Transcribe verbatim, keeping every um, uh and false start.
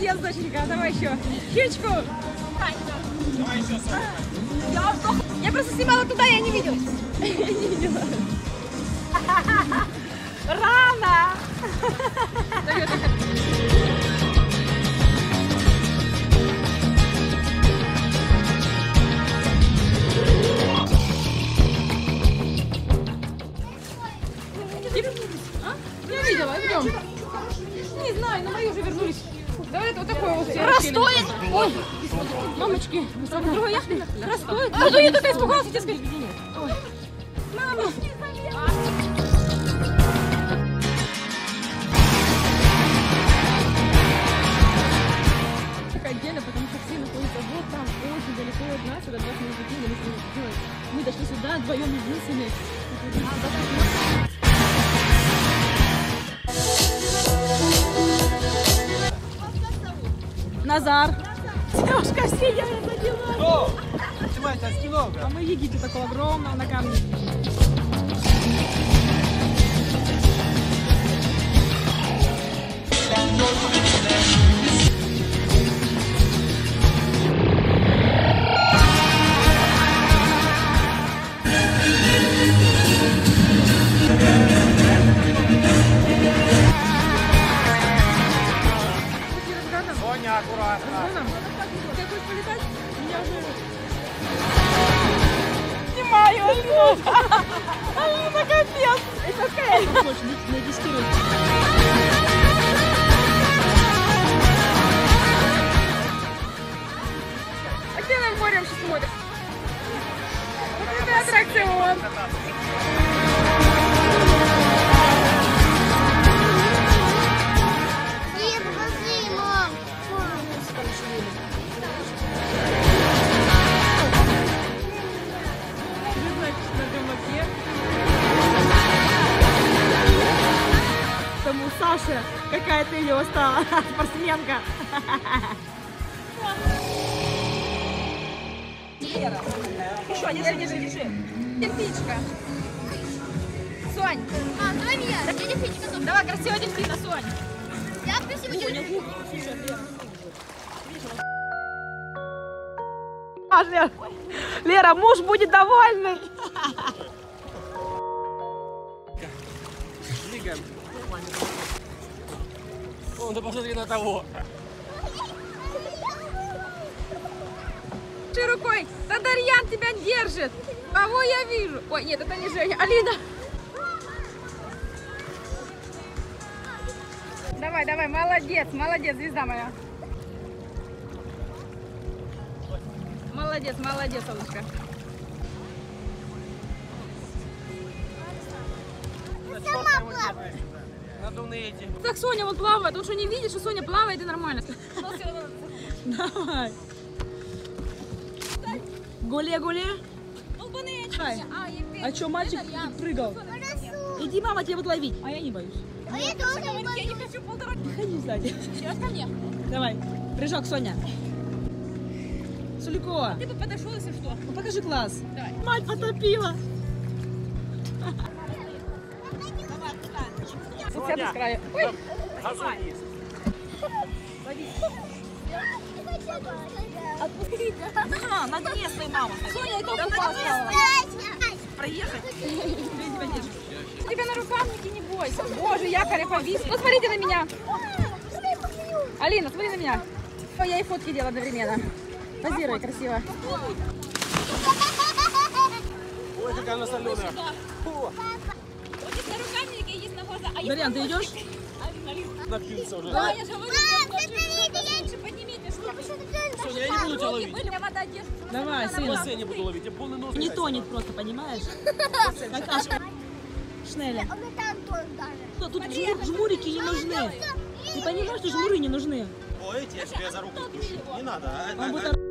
Молодец, доченька, давай еще. Птичку. Давай еще, Соня. Я, я просто снимала туда, я не видела. Я не видела. Рано. Не видела, идем. Не знаю, на мою уже вернулись. Давай это вот такое вот. Растоет. Ой, мамочки. Другой яхты. Растоит. А то я только испугалась, тебе сказать. Ой. Мама. Отдельно, потому что все находятся вот там, очень далеко от нас, это двадцать минут пути, мы дошли сюда вдвоем единственные. Назар. Девушка сидела за диваном. О, снимайте, а скинул. А мы Египте такого огромного на камне. Соня, аккуратно. Ты хочешь полетать? Меня уже... Снимаю, Алина! Алина, капец! Это какая? Хочешь, на десятерых. А где над морем сейчас смотришь? Вот это аттракцион! Тому Саша какая-то ее стала спортсменка. Лера, еще, держи, держи, держи. Дельфинчика. Сонь. А, давай меня. Я дельфинчика. Давай, красивая дельфина, Сонь. Я красивая дельфинчика. Лера, Лера, муж будет довольный. Двигаем. О, да посмотри на того. Ты рукой. Да Дарьян тебя держит. Кого я вижу? Ой, нет, это не Женя. Алина. Давай, давай, молодец, молодец, звезда моя. Молодец, молодец, солнышко. Сама плавает. Надувные эти. Так Соня вот плавает, он что не видишь, что Соня плавает и нормально. Давай. Гуле-гуле. А что, мальчик прыгал? Иди, мама, тебя будет ловить. А я не боюсь. А я тоже не боюсь. Не ходи сзади. Сейчас ко мне. Давай, прыжок, Соня. Сулико. Ты бы подошел, если что. Ну, покажи класс. Давай. Мать потопила. Вот с края. Ой. Отпусти. Да, на дне стой, мама. Соня, это упала. Проехать. Тебя на рукавнике не бойся. Боже, якорь повис. Ну, смотрите на меня. Алина, смотри на меня. Ой, я и фотки делаю одновременно. Позируй красиво. Ой, какая она соленая. Вот здесь на рукавнике есть на глаза. А Дарьян, ты идешь? Напился уже. Да, я же говорю, лучше поднимите, чтобы Соня, я не буду тебя ловить. были вода держит. Давай, В сына. бассейне буду ловить. Я полный нос. Не тонет просто, понимаешь? Как аж Шнеля. Он и там тоже даже. Тут жмур- жмурики не нужны. Ты понимаешь, что жмуры не нужны? О, эти я тебя за руку пущу. Не надо. а- Он а- будет